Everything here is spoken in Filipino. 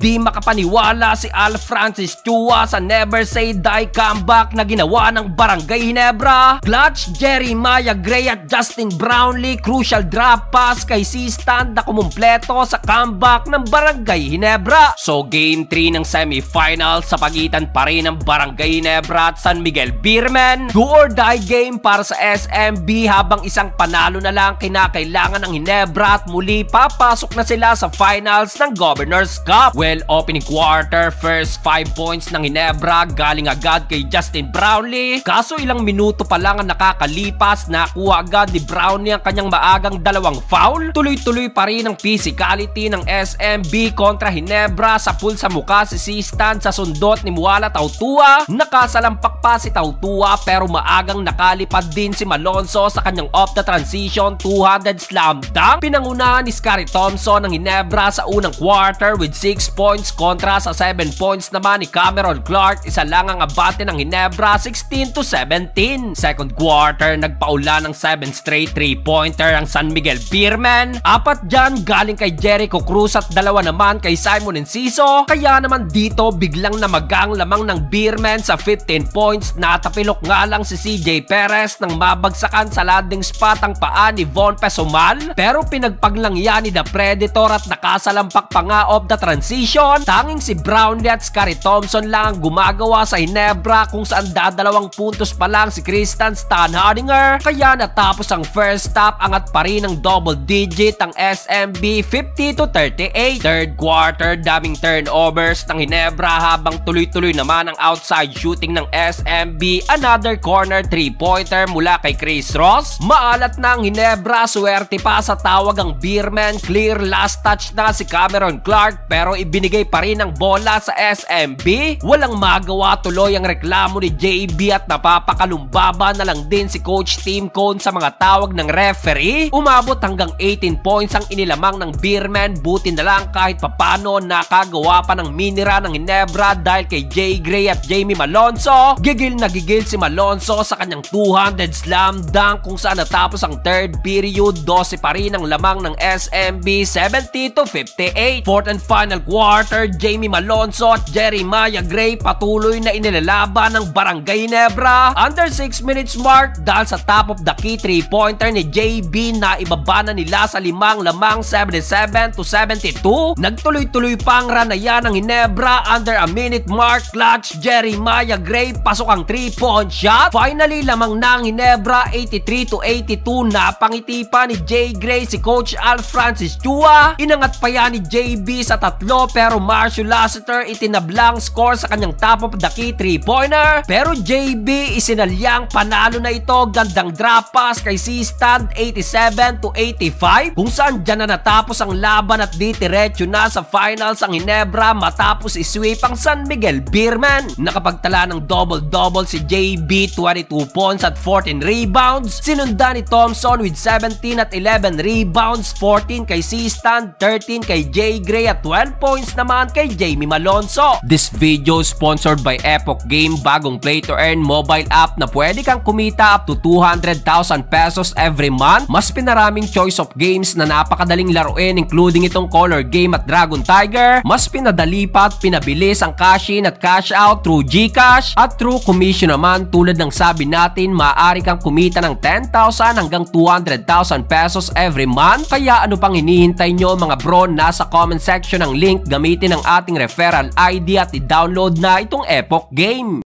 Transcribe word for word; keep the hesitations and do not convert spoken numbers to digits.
Di makapaniwala si Al Francis Chua sa never say die comeback na ginawa ng Barangay Ginebra. Clutch Jeremiah Gray at Justin Brownlee, crucial drop pass kay C-Stand na kumumpleto sa comeback ng Barangay Ginebra. So game three ng semifinal sa pagitan pa rin ng Barangay Ginebra at San Miguel Beermen. Do or die game para sa S M B habang isang panalo na lang kinakailangan ng Ginebra at muli papasok na sila sa finals ng Governor's Cup. Well, opening quarter, first five points ng Ginebra galing agad kay Justin Brownlee. Kaso ilang minuto pa lang ang nakakalipas, nakuha agad ni Brownlee ang kanyang maagang dalawang foul. Tuloy-tuloy pa rin ang physicality ng S M B kontra Ginebra. Sa pool sa muka si C-Stand sa sundot ni Muala Tautua. Nakasalampak pa si Tautua pero maagang nakalipad din si Malonzo sa kanyang off the transition two hundred slam dunk. Pinangunahan ni Scottie Thompson ng Ginebra sa unang quarter with six points kontra sa seven points naman ni Cameron Clark. Isa lang ang abante ng Ginebra, sixteen to seventeen. Second quarter, nagpaula ng seven straight three-pointer ang San Miguel Beermen. Apat dyan galing kay Jericho Cruz at dalawa naman kay Simon Enciso. Kaya naman dito biglang namagang lamang ng Beermen sa fifteen points. Natapilok nga lang si C J Perez nang mabagsakan sa landing spot ang paa ni Von Pesumal. Pero pinagpaglang yan ni The Predator at nakasalampak pa nga off the transition. Tanging si Brownlee at Scottie Thompson lang ang gumagawa sa Ginebra kung saan dadalawang puntos pa lang si Christian Stanhadinger. Kaya natapos ang first half, angat pa rin ng double digit ang S M B, fifty to thirty-eight. Third quarter, daming turnovers ng Ginebra habang tuloy-tuloy naman ang outside shooting ng S M B. Another corner three-pointer mula kay Chris Ross. Maalat na ang Ginebra, swerte pa sa tawag ang Beermen. Clear last touch na si Cameron Clark pero ibinigay pa rin ang bola sa S M B. Walang magawa tuloy ang reklamo ni J B at napapakalumbaba na lang din si Coach Tim Cone sa mga tawag ng referee. Umabot hanggang eighteen points ang inilamang ng Beermen. Buti na lang kahit papano nakagawa pa ng minira ng Ginebra dahil kay Jay Gray at Jamie Malonzo. Gigil na gigil si Malonzo sa kanyang two hundred slam dunk kung saan natapos ang third period. twelve pa rin ang lamang ng S M B, seventy to fifty-eight. Fourth and final quarter, Jamie Malonzo at Jeremiah Gray patuloy na inilalaban ng Barangay Ginebra. Under six minutes mark dahil sa top of the key three-pointer ni J B na ibaba na nila sa limang lamang, seventy-seven to seventy-two. Nagtuloy-tuloy pang ranayan ng Ginebra. Under a minute mark, clutch Jeremiah Gray, pasok ang three-point shot. Finally, lamang na ang Ginebra, eighty-three to eighty-two. Napangiti pa ni Jay Gray si Coach Al Francis Chua. Inangat pa yan ni J B sa tatlo pero Marcio Lassiter itinablang score sa kanyang top of the key three-pointer. Pero J B isinalyang panalo na ito. Gandang drop pass kay C-Stand, eighty-seven to eighty-five. Kung saan dyan na natapos ang laban at di diretso na sa finals ang Ginebra matapos isweep ang San Miguel Beermen. Nakapagtala ng double-double si J B, twenty-two points at fourteen rebounds. Sinundan ni Thompson with seventeen at eleven rebounds, fourteen kay C-Stand, thirteen kay Jay Gray at twelve points naman kay Jamie Malonzo. This video sponsored by Epoch Game, bagong play to earn mobile app na pwede kang kumita up to two hundred thousand pesos every month. Mas pinaraming choice of games na napakadaling laruin including itong Color Game at Dragon Tiger. Mas pinadali pa at pinabilis ang cash in at cash out through GCash at through commission naman. Tulad ng sabi natin, maaari kang kumita ng ten thousand hanggang two hundred thousand pesos every month. Kaya ano pang hinihintay nyo mga bro? Nasa comment section ang link. Gamitin ang ating referral I D at i-download na itong Epoch Game.